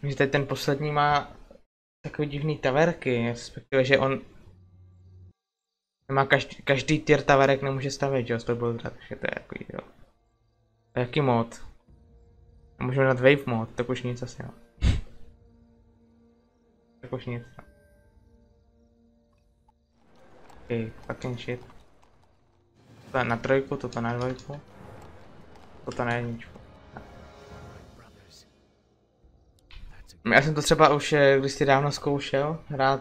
Že teď ten poslední má takový divný taverky, respektive, že on nemá každý tier taverek nemůže stavět, jo, z toho bylo takže to je jako jo. Jaký mod? Můžeme dát wave mod, tak už nic asi, jo. Tak už nic. Okay, fucking shit. To je na trojku, toto na dvojku. Toto na jedničku. Já jsem to třeba už kdysi dávno zkoušel, hrát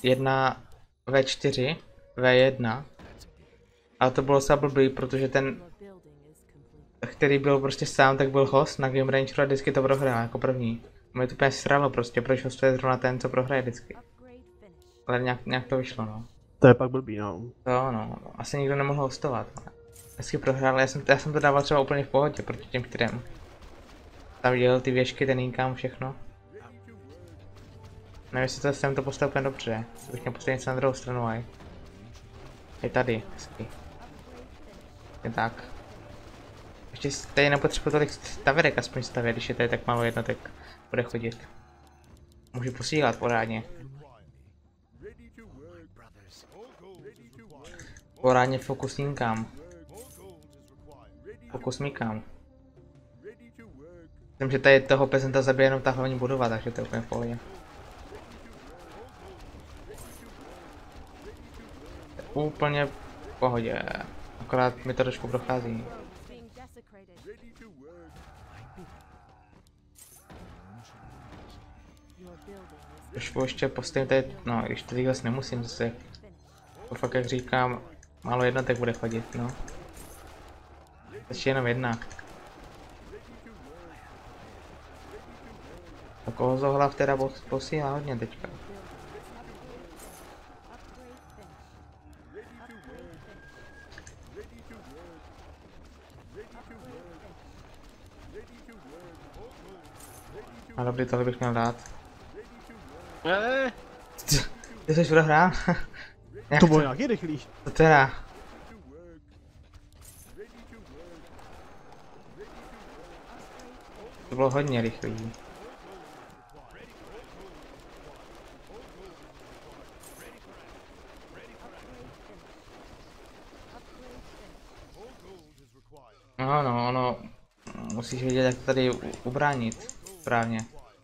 1v4, v1. Ale to bylo docela blbý, protože ten, který byl prostě sám, tak byl host na Game Rangeru a vždycky to prohrál jako první. Mě to úplně sralo prostě, proč hostuje zrovna ten, co prohraje vždycky. Ale nějak to vyšlo, no. To je pak blbý, no. To no, asi nikdo nemohl hostovat. Vždycky prohrál, já jsem to dával třeba úplně v pohodě proti těm čtyřem. Tam viděl ty věžky, ten inkám, všechno. Nevím, jestli jsem to postavil úplně dobře. Bych měl postavit něco na druhou stranu, aj. Je tady, hezky. Je tak. Ještě tady nepotřebuji tolik stavěrek aspoň stavět, když je tady tak málo jednotek, bude chodit. Můžu posílat porádně. Porádně fokus nínkám. Fokus míkám. Myslím, že tady toho pezenta zabije jenom ta hlavní budova, takže to je úplně v pohodě. Úplně v pohodě. Akorát mi to trošku prochází. Trošku ještě postavím tady, no když to zase nemusím zase. To fakt jak říkám, málo jednotek bude chodit, no. Ještě jenom jedna. Tak ohozohlav teda posílá hodně teďka. A dobrý, tohle bych měl dát. Ty jsi prohrál? To bylo nějaký rychlý. To teda. To bylo hodně rychlý. No, ono musíš vědět, jak to tady ubránit správně.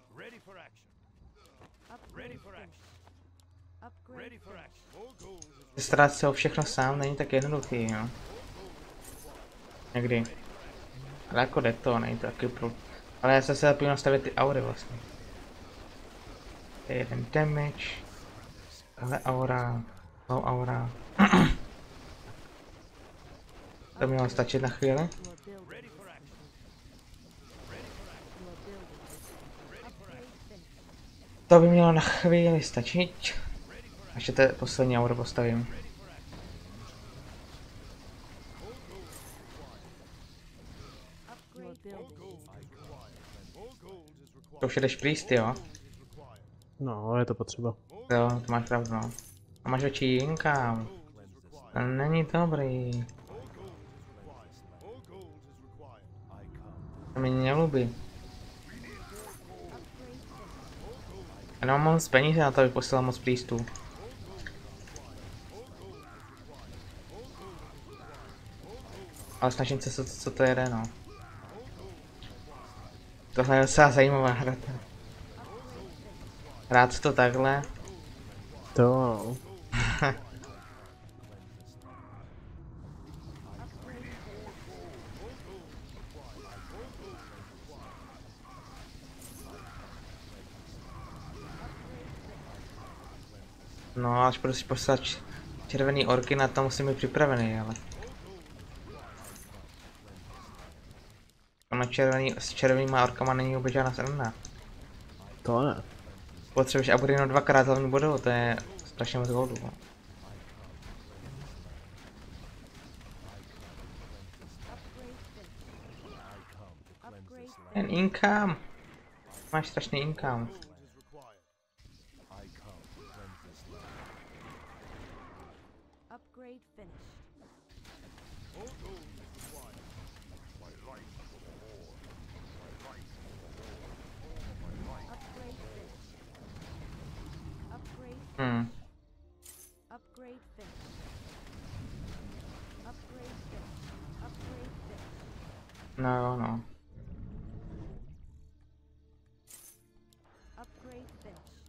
Starat se o všechno sám není tak jednoduchý, jo. Někdy. Ale jako jde to, není to taky pro... Ale já se zapomněl nastavit ty aury vlastně. To je jeden damage. Tohle aura. Low aura. To mělo stačit na chvíli. To by mělo na chvíli stačit. Ještě to poslední auro postavím. To už jdeš priest, jo? No, je to potřeba. Jo, to máš pravdu, no. A máš větší income. To není dobrý. To mi nelubí. Já nemám moc peníze na to, abych posílal moc priestů. Ale snažím se, co to jede, no. Tohle je docela zajímavá hra. Hrát to takhle. To. No, až budu si poslat červený orky, na to musím být připravený, ale... Ono s červenýma orkama není vůbec žádná sranda. To ne. Potřebuješ Aburino dvakrát hlavní budovu, to je strašně moc goldu. No. Ten income! Máš strašný income. No jo, no. Upgrade finished.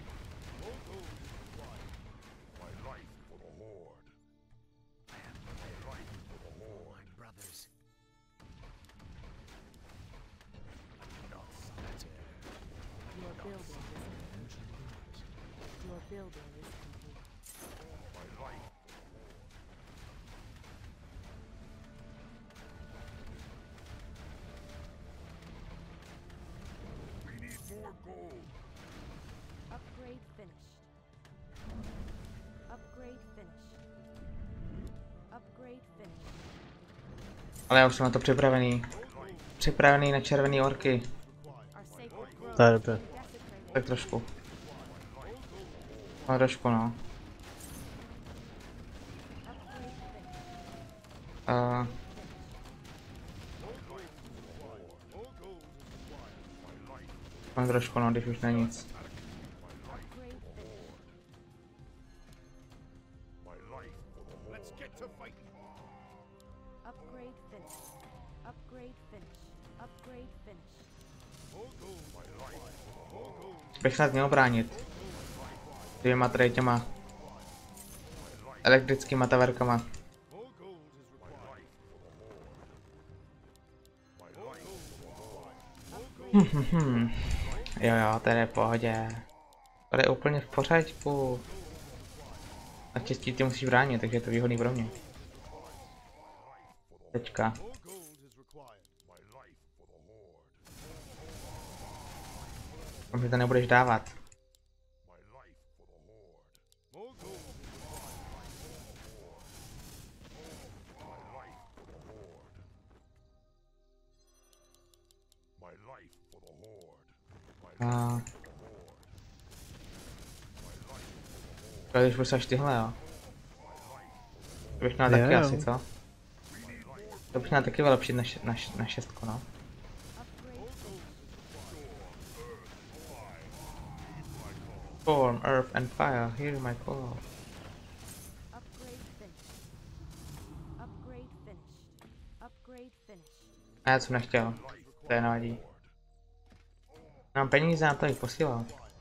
Your building is complete. Your building is complete. Upgrade finished. Upgrade finished. Upgrade finished. Ale já už jsem na to připravený. Připravený na červený orky. Our sacred grove To je dobře. desecrated. Tak trošku. Ale trošku, no. Upgrade finished. Mám trošku, no, když už není nic. Upgrade finished. Upgrade finished. Upgrade finished. Upgrade finished. Bych snad měl bránit. Dvěma tady těma elektrickýma taverkama. Jo, jo, to je v pohodě. To je úplně v pořádku. Naštěstí ty musíš bránit, takže je to výhodný pro mě. Teďka. Tam to nebudeš dávat. Když posaž tyhle, jo. To bych měl taky Jo. asi, co? To bych měl taky vylepšit na šestku, no. Storm, Earth and Fire, hear my call. Upgrade finished. Upgrade finished. Upgrade finished. A já jsem nechtěl. To je nevadí. Mám peníze, na to jich posílal.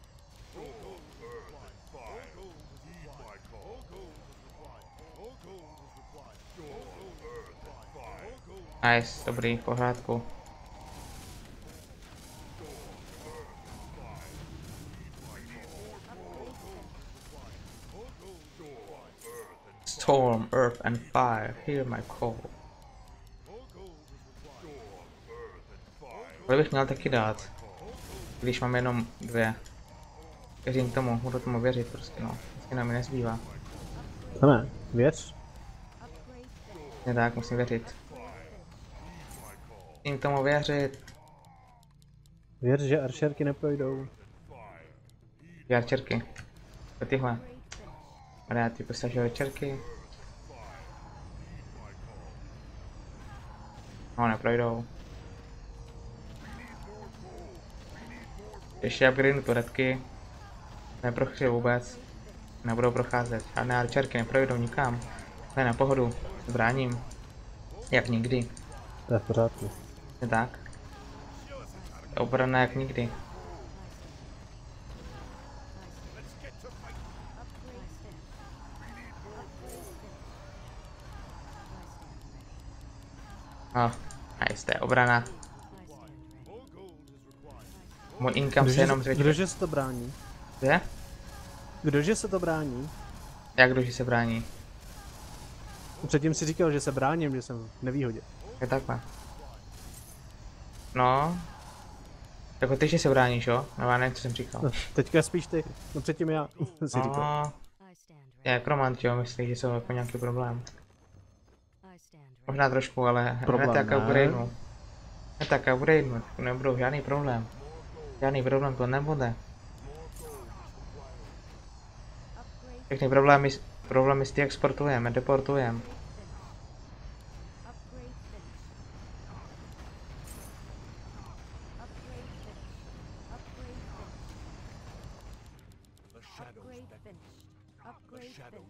Nice, dobrý, v pořádku. Storm, Earth and Fire, hear my call. Tohle bych měl taky dát. Když mám jenom dvě. Věřím tomu, budu tomu věřit prostě, no. Vždycky nám mi nezbývá. To ne, věř. Ne tak, musím věřit. Musím tomu věřit. Věř, že aršerky neprojdou. Jarčerky. To tyhle. Ale já ty postažil čerky. No, neprojdou. Ještě upgradenu turetky. Neprochři vůbec. Nebudou procházet. Žádné arčerky neprojdou nikam. Ne, na pohodu. Zbráním. Jak nikdy. To je v pořádku. Je tak. Je obrana jak nikdy. No, nice, to je obrana. Můj income se jenom zvětšuje. Kdože se to brání? Je? Kdože se to brání? Jak kdo se brání? Předtím si říkal, že se bráním, že jsem v nevýhodě. Je takhle. No. Jako ty, že se bráníš, jo? No, já nevím, co jsem říkal. No, teďka spíš ty. No předtím já si říkal. No, je nekromant, jo, myslí, že jsou jako nějaký problém. Možná trošku, ale Problém, hned tak ne? upgradenu. Hned tak upgradenu, nebudou žádný problém. Žádný problém to nebude. Všechny problémy s ty exportujeme, deportujeme.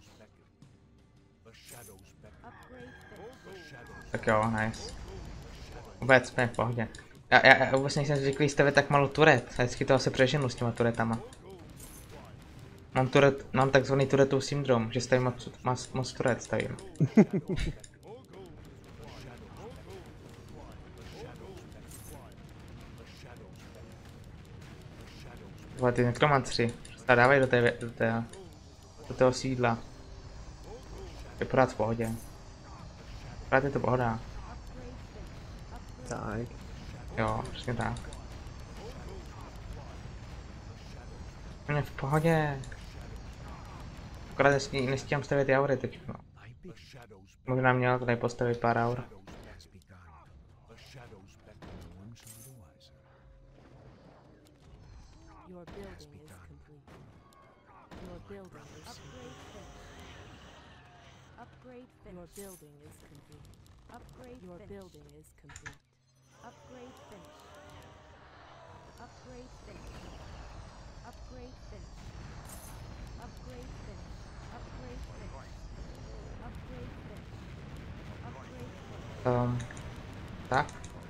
Tak jo, nice. Vůbec, ne, v pohodě. Já vůbec nejsem zvyklý stavět tak malou turet. Já vždycky to asi přeženu s těma turetama. Mám takzvaný turetův syndrom, že stavím moc turet stavím. Vole, ty nekromantři, dávají do toho sídla. Je pořád v pohodě. Pořád je to pohoda. Tak. Jo, přesně tak. Je v pohodě. Akorát nestíhám stavět jaury teď, no. Možná měla tady postavit pár aur. Your building is complete. Upgrade your building is complete. Upgrade finish. Upgrade finish. Upgrade finish. Upgrade finish. Upgrade finish. Upgrade finish. Upgrade finish. Tak.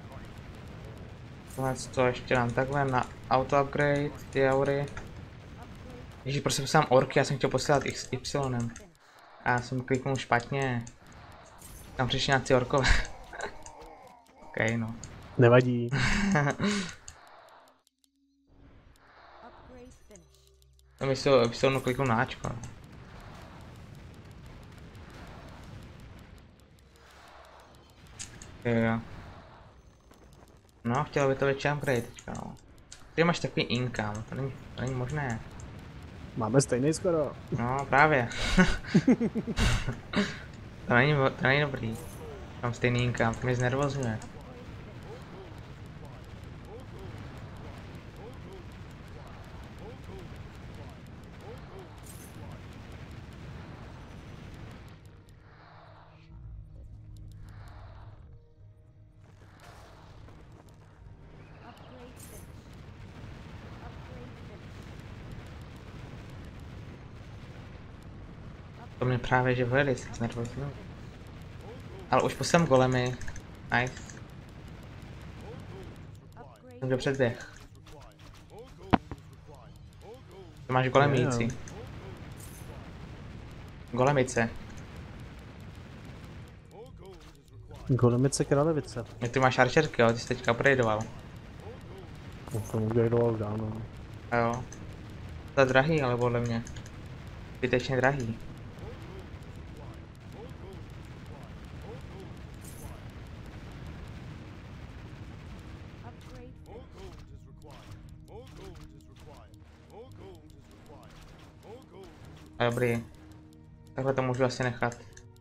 To ještě dám takhle na auto upgrade, ty aury. Ježíš, prostě posílám orky, já jsem chtěl posílat Y. A já jsem kliknul špatně. Tam přišli nějací orkové. OK, no. Nevadí. To mi se ono kliknul na Ačko. No. Jo. No, chtělo by to větší upgrade teďka, no. Ty máš takový income, to není možné. Máme stejný skoro. No, právě. To není dobrý. Mám stejný income, to mě znervozňuje. To mě právě že velice znervozňuje. Ale už posílám golemy. Nice. Jsem to předběh. To máš golemíci. Golemice. Golemice králevice. Ty máš arčerky, jo, ty jsi teďka upgradeoval. No, to upgradeoval dávno. A jo. To je drahý, ale podle mě. Zbytečně drahý. Dobrý. Takhle to můžu asi nechat.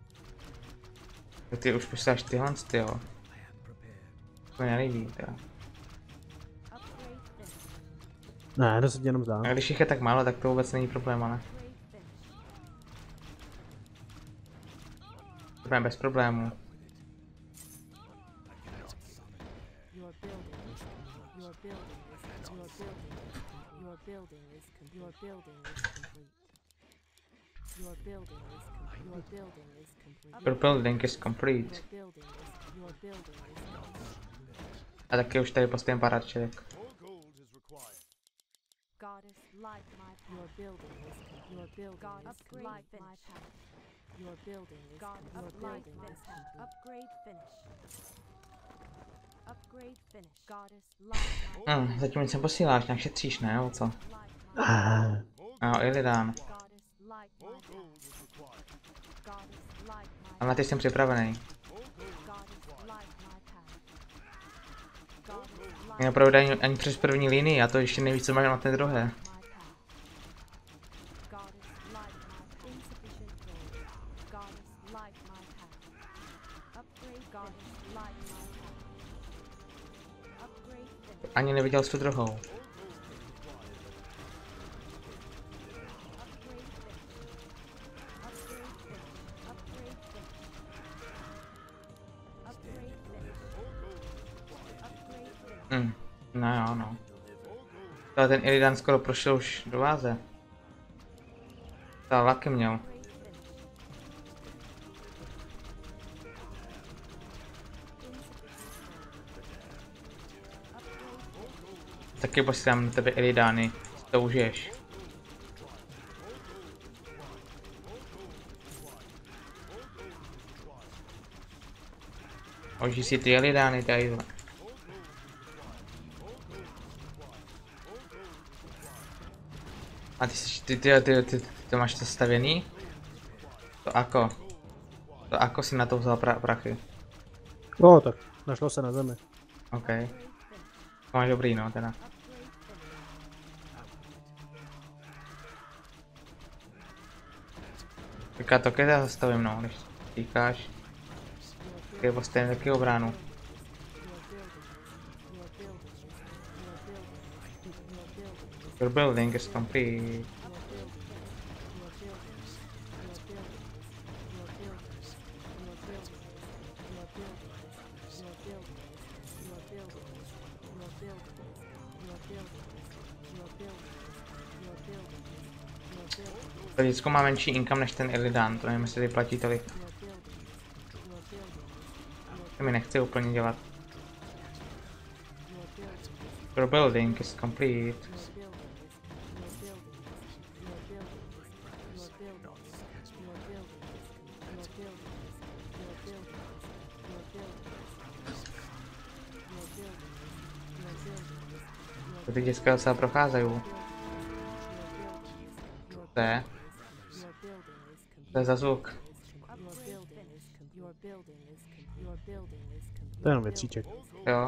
Ty už posíláš tyhle, jo. To mě nelíbí, teda. Ne, to se ti jenom zdá. A když jich je tak málo, tak to vůbec není problém, ale. To je bez problémů. Your building is complete. A taky už tady postavím pár arčerek. Zatím nic neposíláš, nějak šetříš, ne? O co? Jo, Illidan. Ale na ty jsem připravený. Mě opravdu ani přes první linii, a to ještě nevíš, co máš na té druhé. Ani neviděl jsi tu druhou. No jo, no. Ale ten Illidan skoro prošel už do váze. To laky měl. taky posílám na tebe Illidány, to užiješ. Užij si ty Illidány, tady. A ty to máš to stavěný? To ako si na to vzal prachy? No tak, našlo se na zemi. OK. To máš dobrý, no, teda. Říká to, keď já zastavím, no, když říkáš. Je postavím taky obránu. Your building is complete. To vždycky má menší income než ten Illidan, to nevím, jestli vyplatí tolik. To mi nechce úplně dělat. Your building is complete. To ty děcka docela procházejí. To je? To je za zvuk. To je jenom větříček. Jo.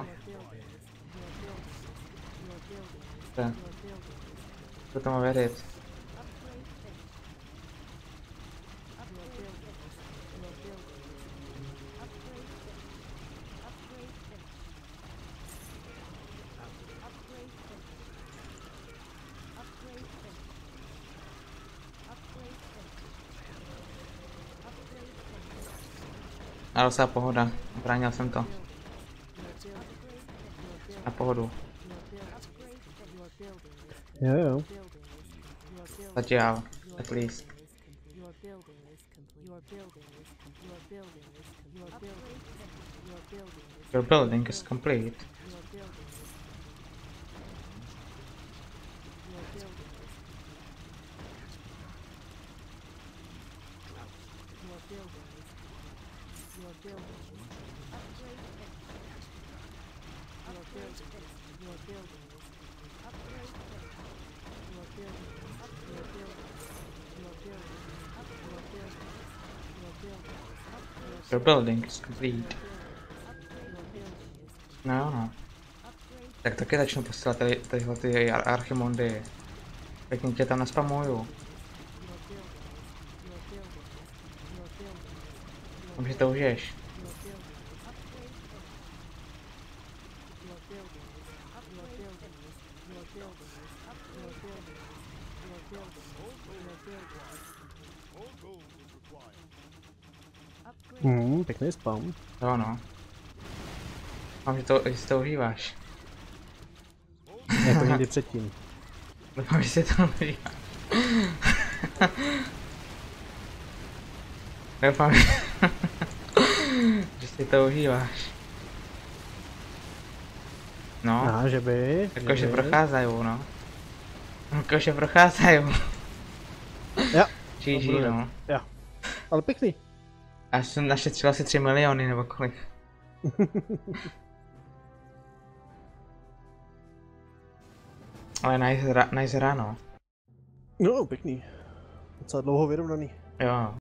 To je. Co tomu věřit? Ale docela pohoda, bránil jsem to. Na pohodu. Jo. Zatím, at least. Your building is complete. Your building is complete. No jo, no. Tak taky začnu posílat tyhle ty archimondy. Pěkně tě tam naspamuju. Vím, že to užiješ. Pěkný spam. Jo no. Doufám, že si to užíváš. Jako nikdy předtím. Doufám, že si to užíváš. Doufám, že si to užíváš. No, Aha, že by. jakože procházejí, no. Jakože procházejí. Jo. GG, no. Jo. Ale pěkný. A jsem našetřil asi 3 miliony nebo kolik. Ale nice ráno. No, pěkný. Docela dlouho vyrovnaný. Jo.